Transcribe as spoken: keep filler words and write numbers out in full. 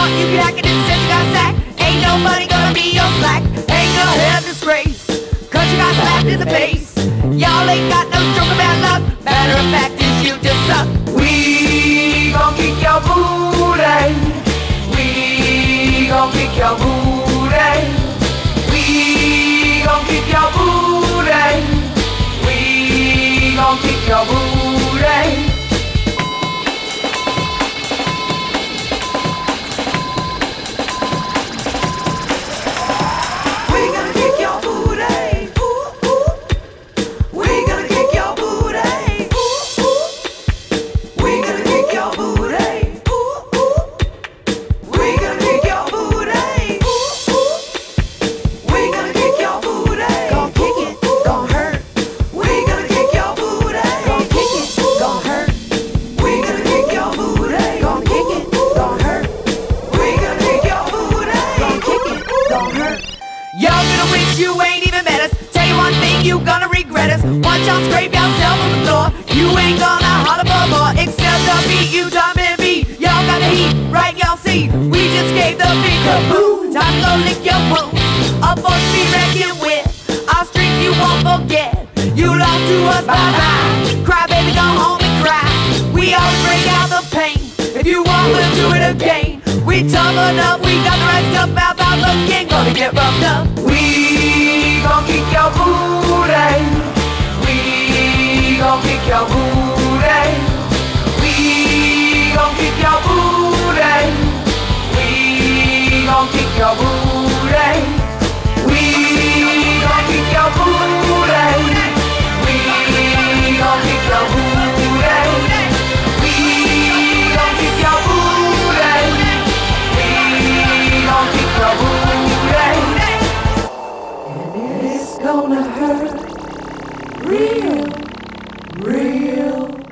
want, you can hack it and said you got sacked. Ain't nobody gonna be your slack. Ain't no hell disgrace, cause you got slapped in the face. Y'all ain't got no stroke of bad luck. Matter of fact is you just suck. We gon' kick your booty. We gon' kick your booty. We gon' kick your booty. We gon' kick your booty. Y'all gonna wish you ain't even met us. Tell you one thing, you gonna regret us. Once y'all scrape yourself on the floor, you ain't gonna holler for more. Except the beat you drum and beat. Y'all got the heat, right y'all see. We just gave the big kaboom. Time to go lick your wound. Up on speed wrecking with our streak you won't forget. You lost to us, bye-bye. Cry baby, go home and cry. We always break out the pain. If you want, we'll do it again. We tough enough, we got the right stuff out our looking, gonna get roughed up. We gon' kick your booty. We gon' kick your booty. We gon' kick your booty. We gon' kick your booty. We gon' kick your booty. We gon' kick your booty. Gonna hurt real, real